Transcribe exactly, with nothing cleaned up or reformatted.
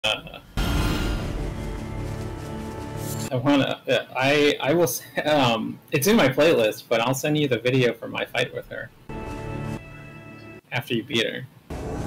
Uh, I wanna. Uh, I I will. Um, it's in my playlist, but I'll send you the video for my fight with her after you beat her.